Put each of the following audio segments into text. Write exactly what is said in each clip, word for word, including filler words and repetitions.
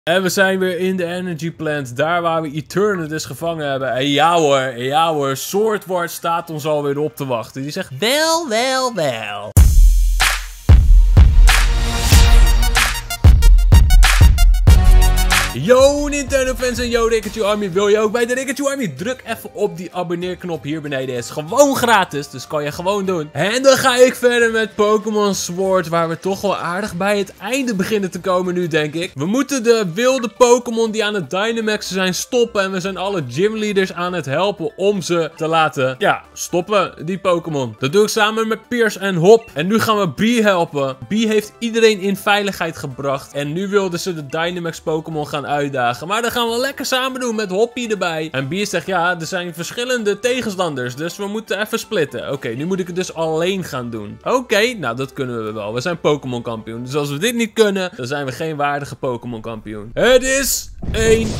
En we zijn weer in de Energy Plant, daar waar we Eternatus gevangen hebben. En ja hoor, ja hoor, Swordward staat ons alweer op te wachten. Die zegt, wel, wel, wel. Yo Nintendo fans en yo Rikachu Army, wil je ook bij de Rikachu Army? Druk even op die abonneerknop hier beneden, is gewoon gratis, dus kan je gewoon doen. En dan ga ik verder met Pokémon Sword, waar we toch wel aardig bij het einde beginnen te komen nu, denk ik. We moeten de wilde Pokémon die aan het Dynamaxen zijn stoppen en we zijn alle gymleaders aan het helpen om ze te laten, ja, stoppen, die Pokémon. Dat doe ik samen met Piers en Hop. En nu gaan we Bee helpen. Bee heeft iedereen in veiligheid gebracht en nu wilden ze de Dynamax Pokémon gaan uitdagen. Maar dat gaan we lekker samen doen met Hoppie erbij. En Bee zegt, ja, er zijn verschillende tegenstanders, dus we moeten even splitten. Oké, okay, nu moet ik het dus alleen gaan doen. Oké, okay, nou dat kunnen we wel. We zijn Pokémon kampioen. Dus als we dit niet kunnen, dan zijn we geen waardige Pokémon kampioen. Het is een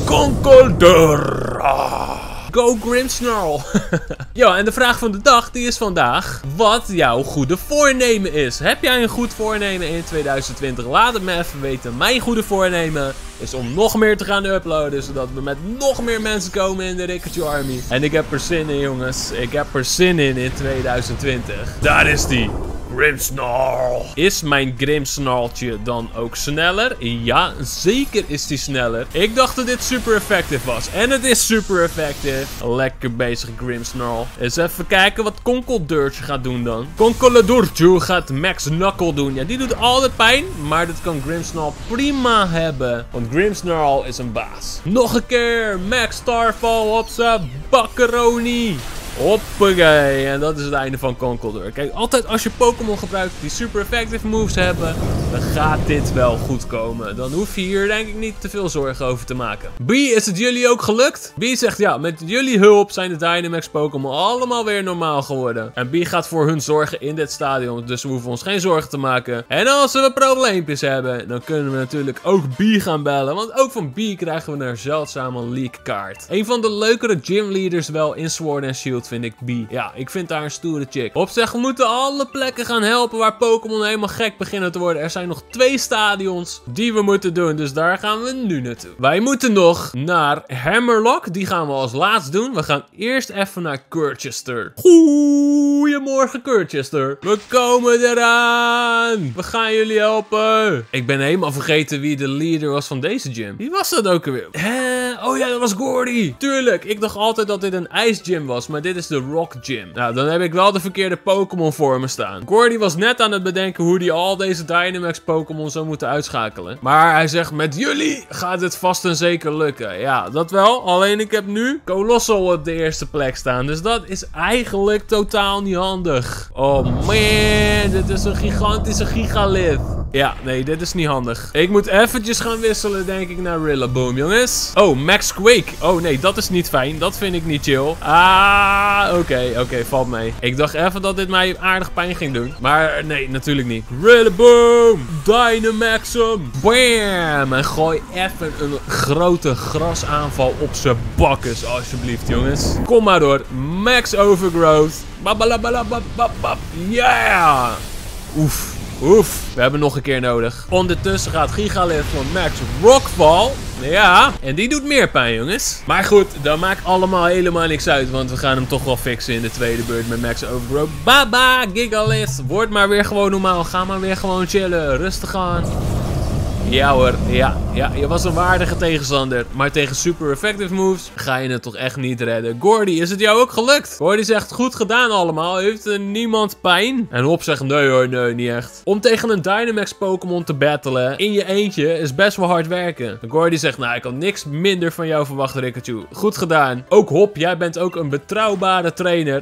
Conkeldurr. Ah. Go Grimmsnarl. Ja, en de vraag van de dag die is vandaag wat jouw goede voornemen is. Heb jij een goed voornemen in tweeduizend twintig? Laat het me even weten. Mijn goede voornemen is om nog meer te gaan uploaden, zodat we met nog meer mensen komen in de Rikachu Army. En ik heb er zin in, jongens. Ik heb er zin in in tweeduizend twintig. Daar is die. Grimmsnarl. Is mijn Grimmsnarltje dan ook sneller? Ja, zeker is die sneller. Ik dacht dat dit super effectief was. En het is super effectief. Lekker bezig, Grimmsnarl. Eens even kijken wat Conkeldurrtje gaat doen dan. Conkeldurrtje gaat Max Knuckle doen. Ja, die doet altijd pijn. Maar dat kan Grimmsnarl prima hebben. Want Grimmsnarl is een baas. Nog een keer. Max Starfall op zijn bakkeroni. Hoppakee, en dat is het einde van Conkeldurr. Kijk, altijd als je Pokémon gebruikt die super effective moves hebben, dan gaat dit wel goed komen. Dan hoef je hier denk ik niet te veel zorgen over te maken. Bee, is het jullie ook gelukt? Bee zegt, ja, met jullie hulp zijn de Dynamax Pokémon allemaal weer normaal geworden. En Bee gaat voor hun zorgen in dit stadion, dus we hoeven ons geen zorgen te maken. En als we probleempjes hebben, dan kunnen we natuurlijk ook Bee gaan bellen. Want ook van Bee krijgen we een zeldzame leak kaart. Een van de leukere gymleaders wel in Sword and Shield vind ik Bee. Ja, ik vind haar een stoere chick. Op zich, we moeten alle plekken gaan helpen waar Pokémon helemaal gek beginnen te worden. Er zijn nog twee stadions die we moeten doen, dus daar gaan we nu naartoe. Wij moeten nog naar Hammerlock. Die gaan we als laatst doen. We gaan eerst even naar Kirchester. Goedemorgen, Kirchester. We komen eraan. We gaan jullie helpen. Ik ben helemaal vergeten wie de leader was van deze gym. Wie was dat ook alweer? Eh, oh ja, dat was Gordy. Tuurlijk, ik dacht altijd dat dit een ijsgym was, maar dit is de Rock Gym. Nou, dan heb ik wel de verkeerde Pokémon voor me staan. Gordy was net aan het bedenken hoe hij al deze Dynamax Pokémon zou moeten uitschakelen. Maar hij zegt, met jullie gaat het vast en zeker lukken. Ja, dat wel. Alleen ik heb nu Colossal op de eerste plek staan. Dus dat is eigenlijk totaal niet handig. Oh man, dit is een gigantische gigalith. Ja, nee, dit is niet handig. Ik moet eventjes gaan wisselen, denk ik, naar Rillaboom, jongens. Oh, Max Quake. Oh nee, dat is niet fijn. Dat vind ik niet chill. Ah, oké, okay, oké, okay, valt mee. Ik dacht even dat dit mij aardig pijn ging doen. Maar nee, natuurlijk niet. Rillaboom. Dynamaxum. Bam. En gooi even een grote grasaanval op zijn bakkes, alsjeblieft, jongens. Kom maar door. Max Overgrowth. Babalabalababab. Yeah. Oef. Oef, we hebben nog een keer nodig. Ondertussen gaat Gigalith van Max Rockfall. Ja, en die doet meer pijn, jongens. Maar goed, dat maakt allemaal helemaal niks uit. Want we gaan hem toch wel fixen in de tweede beurt met Max Overgrowth. Baba, Gigalith. Word maar weer gewoon normaal. Ga maar weer gewoon chillen. Rustig aan. Ja hoor, ja, ja, je was een waardige tegenstander. Maar tegen super effective moves ga je het toch echt niet redden. Gordy, is het jou ook gelukt? Gordy zegt, goed gedaan allemaal. Heeft er niemand pijn? En Hop zegt, nee hoor, nee, niet echt. Om tegen een Dynamax Pokémon te battlen in je eentje is best wel hard werken. Gordy zegt, nou, ik kan niks minder van jou verwachten, Rikachu. Goed gedaan. Ook Hop, jij bent ook een betrouwbare trainer.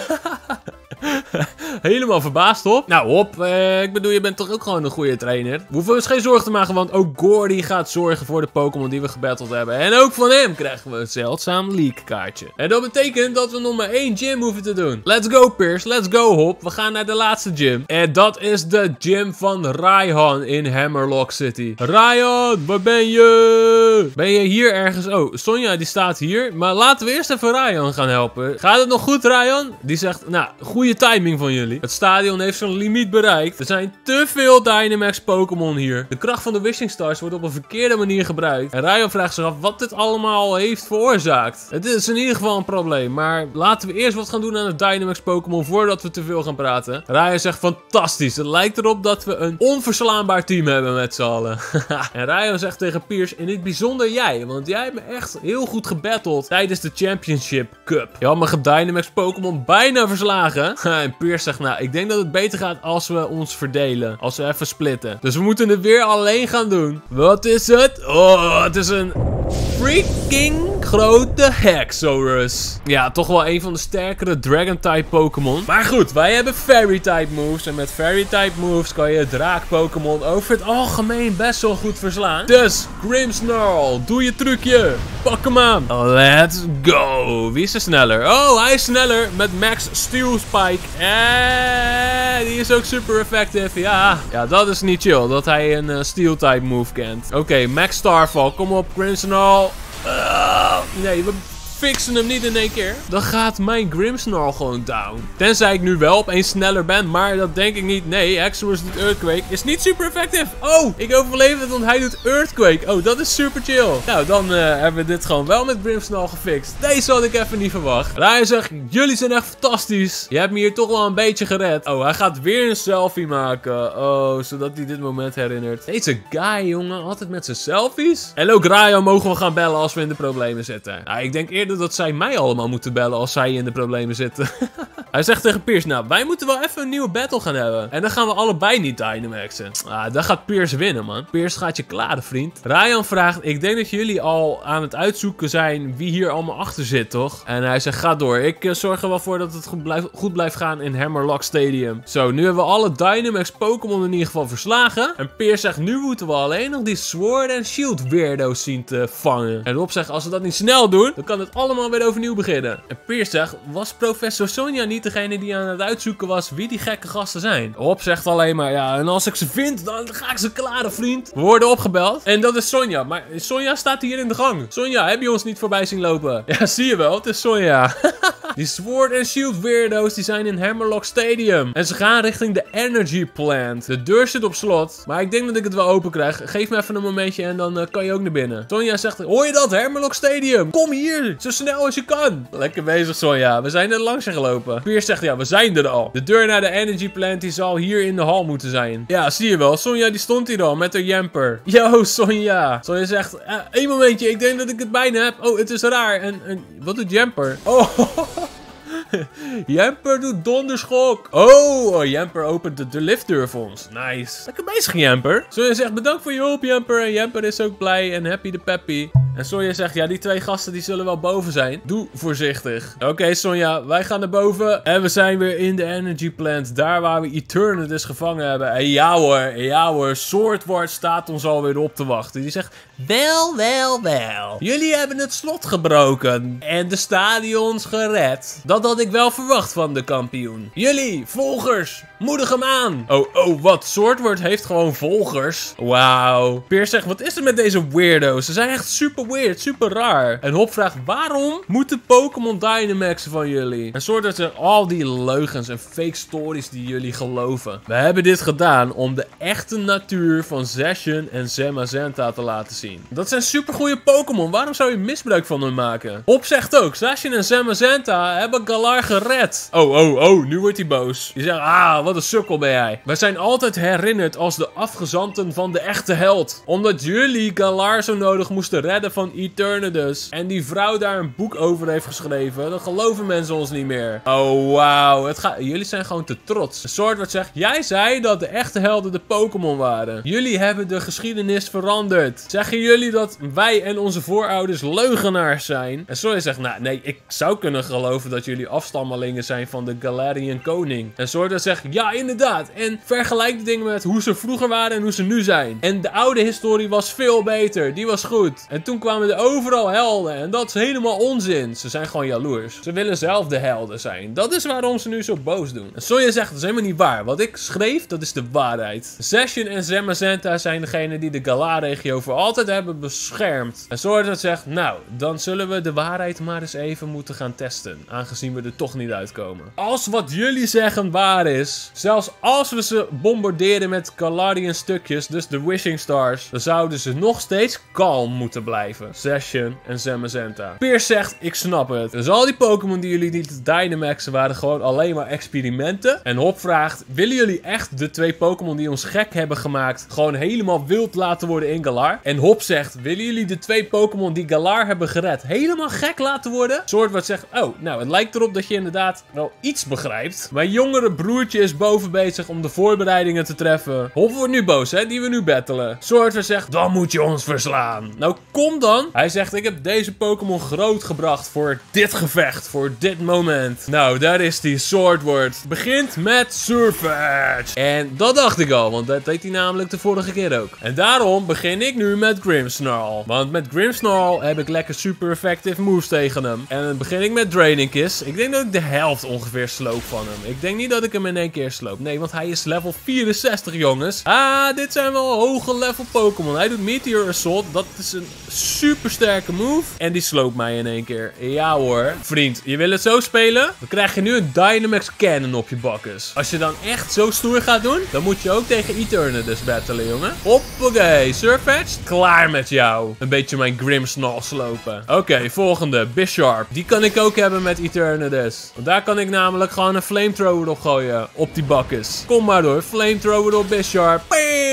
Helemaal verbaasd, Hop. Nou, Hop, eh, ik bedoel, je bent toch ook gewoon een goede trainer. We hoeven ons geen zorgen te maken, want ook Gordy gaat zorgen voor de Pokémon die we gebatteld hebben. En ook van hem krijgen we een zeldzaam leak kaartje. En dat betekent dat we nog maar één gym hoeven te doen. Let's go, Piers. Let's go, Hop. We gaan naar de laatste gym. En dat is de gym van Raihan in Hammerlock City. Raihan, waar ben je? Ben je hier ergens? Oh, Sonja die staat hier. Maar laten we eerst even Raihan gaan helpen. Gaat het nog goed, Raihan? Die zegt, nou, goede timing van jullie. jullie. Het stadion heeft zijn limiet bereikt. Er zijn te veel Dynamax Pokémon hier. De kracht van de Wishing Stars wordt op een verkeerde manier gebruikt. En Ryan vraagt zich af wat dit allemaal heeft veroorzaakt. Het is in ieder geval een probleem. Maar laten we eerst wat gaan doen aan het Dynamax Pokémon voordat we te veel gaan praten. Ryan zegt fantastisch. Het lijkt erop dat we een onverslaanbaar team hebben met z'n allen. En Ryan zegt tegen Piers, in dit bijzonder jij. Want jij hebt me echt heel goed gebatteld tijdens de Championship Cup. Je had mijn Dynamax Pokémon bijna verslagen. En Piers zegt, nou, ik denk dat het beter gaat als we ons verdelen. Als we even splitten. Dus we moeten het weer alleen gaan doen. Wat is het? Oh, het is een freaking grote Haxorus. Ja, toch wel een van de sterkere Dragon-type Pokémon. Maar goed, wij hebben Fairy-type moves. En met Fairy-type moves kan je Draak-Pokémon over het algemeen best wel goed verslaan. Dus, Grimmsnarl, doe je trucje. Pak hem aan. Let's go. Wie is er sneller? Oh, hij is sneller met Max Steel Spike. En die is ook super effectief. Ja, ja, dat is niet chill. Dat hij een uh, Steel-type move kent. Oké, okay, Max Starfall. Kom op, Grimmsnarl. Uh, nee, we fixen hem niet in één keer. Dan gaat mijn Grimmsnarl gewoon down. Tenzij ik nu wel opeens sneller ben, maar dat denk ik niet. Nee, Haxorus doet Earthquake. Is niet super effectief. Oh, ik overleef het, want hij doet Earthquake. Oh, dat is super chill. Nou, dan uh, hebben we dit gewoon wel met Grimmsnarl gefixt. Deze had ik even niet verwacht. Ryan zegt, jullie zijn echt fantastisch. Je hebt me hier toch wel een beetje gered. Oh, hij gaat weer een selfie maken. Oh, zodat hij dit moment herinnert. Deze guy, jongen, altijd met zijn selfies. En ook Ryan mogen we gaan bellen als we in de problemen zitten. Nou, ik denk eerder dat zij mij allemaal moeten bellen als zij in de problemen zitten. Hij zegt tegen Piers, nou, wij moeten wel even een nieuwe battle gaan hebben. En dan gaan we allebei niet Dynamaxen. Ah, dan gaat Piers winnen, man. Piers gaat je klaren, vriend. Ryan vraagt, ik denk dat jullie al aan het uitzoeken zijn wie hier allemaal achter zit, toch? En hij zegt, ga door. Ik uh, zorg er wel voor dat het goed, blijf, goed blijft gaan in Hammerlock Stadium. Zo, nu hebben we alle Dynamax Pokémon in ieder geval verslagen. En Piers zegt, nu moeten we alleen nog die Sword and Shield weirdo's zien te vangen. En Rob zegt, als we dat niet snel doen, dan kan het allemaal weer overnieuw beginnen. En Piers zegt, was professor Sonja niet degene die aan het uitzoeken was wie die gekke gasten zijn? Rob zegt alleen maar, ja, en als ik ze vind, dan ga ik ze klaren, vriend. We worden opgebeld. En dat is Sonja. Maar Sonja staat hier in de gang. Sonja, heb je ons niet voorbij zien lopen? Ja, zie je wel, het is Sonja. Die Sword and Shield weirdo's, die zijn in Hammerlock Stadium. En ze gaan richting de Energy Plant. De deur zit op slot, maar ik denk dat ik het wel open krijg. Geef me even een momentje en dan uh, kan je ook naar binnen. Sonja zegt, hoor je dat, Hammerlock Stadium? Kom hier, zo snel als je kan. Lekker bezig, Sonja. We zijn er langs gelopen. Piers zegt, ja, we zijn er al. De deur naar de Energy Plant, die zal hier in de hal moeten zijn. Ja, zie je wel. Sonja, die stond hier al met haar Jumper. Yo, Sonja. Sonja zegt, uh, één momentje, ik denk dat ik het bijna heb. Oh, het is raar. En, en wat doet Jumper? Oh, Jumper doet donderschok. Oh, oh Jumper opent de, de liftdeur voor ons. Nice. Lekker bezig, Jumper. Sonja zegt, bedankt voor je hulp, Jumper. En Jumper is ook blij en happy de peppy. En Sonja zegt, ja, die twee gasten die zullen wel boven zijn. Doe voorzichtig. Oké, okay, Sonja, wij gaan naar boven. En we zijn weer in de Energy Plant. Daar waar we Eternatus gevangen hebben. En ja hoor, ja hoor. Swordward staat ons alweer op te wachten. Die zegt, wel, wel, wel. Jullie hebben het slot gebroken. En de stadions gered. Dat had ik wel verwacht van de kampioen. Jullie, volgers, moedig hem aan. Oh, oh, wat? Swordward heeft gewoon volgers. Wauw. Piers zegt, wat is er met deze weirdo's? Ze zijn echt super weird, super raar. En Hop vraagt, waarom moeten Pokémon Dynamaxen van jullie? En Swordward zegt, al die leugens en fake stories die jullie geloven. We hebben dit gedaan om de echte natuur van Zacian en Zamazenta te laten zien. Dat zijn super goede Pokémon. Waarom zou je misbruik van hen maken? Hop zegt ook, Zacian en Zamazenta hebben Galar gered. Oh, oh, oh, nu wordt hij boos. Die zegt, ah, wat een sukkel ben jij. Wij zijn altijd herinnerd als de afgezanten van de echte held. Omdat jullie Galar zo nodig moesten redden van Eternatus. En die vrouw daar een boek over heeft geschreven. Dan geloven mensen ons niet meer. Oh, wauw. Het gaat... Jullie zijn gewoon te trots. Swordward zegt, jij zei dat de echte helden de Pokémon waren. Jullie hebben de geschiedenis veranderd. Zeggen jullie dat wij en onze voorouders leugenaars zijn? En Swordward zegt, nou, nee, ik zou kunnen geloven dat jullie afstammelingen zijn van de Galarian koning. En Swordward zegt, ja, inderdaad. En vergelijk de dingen met hoe ze vroeger waren en hoe ze nu zijn. En de oude historie was veel beter. Die was goed. En toen kwamen er overal helden. En dat is helemaal onzin. Ze zijn gewoon jaloers. Ze willen zelf de helden zijn. Dat is waarom ze nu zo boos doen. En Sonja zegt, dat is helemaal niet waar. Wat ik schreef, dat is de waarheid. Zacian en Zamazenta zijn degene die de Galar-regio voor altijd hebben beschermd. En Swordward zegt, nou, dan zullen we de waarheid maar eens even moeten gaan testen. Aangezien we er toch niet uitkomen. Als wat jullie zeggen waar is, zelfs als we ze bombarderen met Galarian stukjes, dus de Wishing Stars, dan zouden ze nog steeds kalm moeten blijven. Zacian en Zamazenta. Pierce zegt, ik snap het. Dus al die Pokémon die jullie niet Dynamaxen waren gewoon alleen maar experimenten. En Hop vraagt, willen jullie echt de twee Pokémon die ons gek hebben gemaakt gewoon helemaal wild laten worden in Galar? En Hop zegt, willen jullie de twee Pokémon die Galar hebben gered helemaal gek laten worden? Swordward zegt, oh, nou, het lijkt erop dat je inderdaad wel iets begrijpt. Mijn jongere broertje is boven bezig om de voorbereidingen te treffen. Hop wordt nu boos, hè, die we nu battelen. Swordward zegt, dan moet je ons verslaan. Nou, kom dan. Hij zegt, ik heb deze Pokémon grootgebracht voor dit gevecht, voor dit moment. Nou, daar is die Swordward. Begint met Surfetch. En dat dacht ik al, want dat deed hij namelijk de vorige keer ook. En daarom begin ik nu met Grimmsnarl. Want met Grimmsnarl heb ik lekker super effective moves tegen hem. En dan begin ik met Draining Kiss. Ik denk dat ik de helft ongeveer sloop van hem. Ik denk niet dat ik hem in één keer sloop. Nee, want hij is level vierenzestig, jongens. Ah, dit zijn wel hoge level Pokémon. Hij doet Meteor Assault. Dat is een super sterke move. En die sloopt mij in één keer. Ja hoor. Vriend, je wil het zo spelen? Dan krijg je nu een Dynamax Cannon op je bakkes. Als je dan echt zo stoer gaat doen, dan moet je ook tegen Eternatus battelen, jongen. Hoppakee. Surfetch, klaar met jou. Een beetje mijn Grimmsnarl slopen. Oké, okay, volgende. Bisharp. Die kan ik ook hebben met Eternatus. Want daar kan ik namelijk gewoon een Flamethrower op gooien. Op die bakkes. Kom maar door. Flamethrower op Bisharp.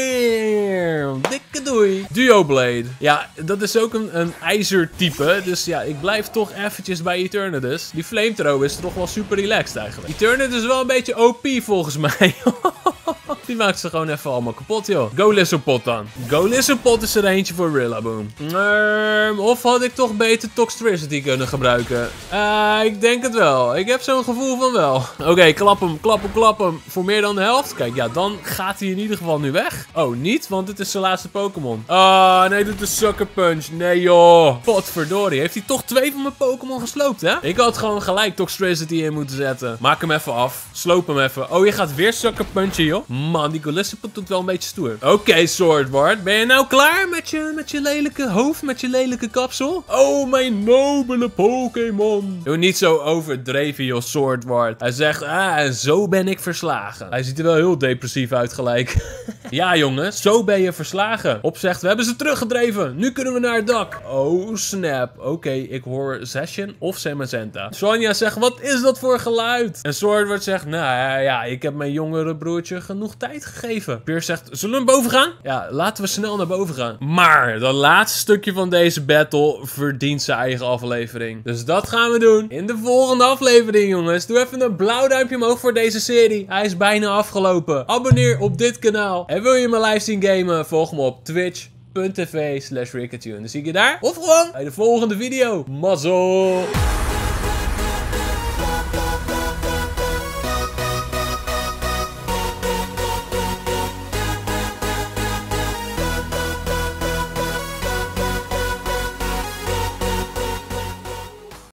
Bam! Dikke doei. Duoblade. Ja, dat is ook een, een ijzertype. Dus ja, ik blijf toch eventjes bij Eternatus. Die Flamethrower is toch wel super relaxed eigenlijk. Eternatus is wel een beetje O P volgens mij. Die maakt ze gewoon even allemaal kapot, joh. Go Lizardpot dan. Go Lizardpot is er eentje voor Rillaboom. Um, of had ik toch beter Toxtricity kunnen gebruiken? Uh, ik denk het wel. Ik heb zo'n gevoel van wel. Oké, okay, klap hem, klap hem, klap hem. Voor meer dan de helft. Kijk, ja, dan gaat hij in ieder geval nu weg. Oh, niet? Want het is zijn laatste Pokémon. Ah, oh, nee, doet de Sucker Punch. Nee, joh. Potverdorie. Heeft hij toch twee van mijn Pokémon gesloopt, hè? Ik had gewoon gelijk Toxtricity in moeten zetten. Maak hem even af. Sloop hem even. Oh, je gaat weer Sucker Punchen, joh. Man, die Golisopod doet wel een beetje stoer. Oké, okay, Swordward. Ben je nou klaar met je, met je lelijke hoofd? Met je lelijke kapsel? Oh, mijn nobele Pokémon. Doe niet zo overdreven, joh, Swordward. Hij zegt, ah, en zo ben ik verslagen. Hij ziet er wel heel depressief uit gelijk. Ja, jongen, zo ben je verslagen. Hop zegt, we hebben ze teruggedreven. Nu kunnen we naar het dak. Oh, snap. Oké, okay, ik hoor Zacian of Zamazenta. Sonja zegt, wat is dat voor geluid? En Swordward zegt, nou ja, ik heb mijn jongere broertje genoeg tijd gegeven. Pierce zegt, zullen we boven gaan? Ja, laten we snel naar boven gaan. Maar dat laatste stukje van deze battle verdient zijn eigen aflevering. Dus dat gaan we doen in de volgende aflevering, jongens. Doe even een blauw duimpje omhoog voor deze serie. Hij is bijna afgelopen. Abonneer op dit kanaal. En wil je me live zien gamen? Volg me op twitch.tv slash Ricketune. Dan zie ik je daar. Of gewoon bij de volgende video. Mazzel!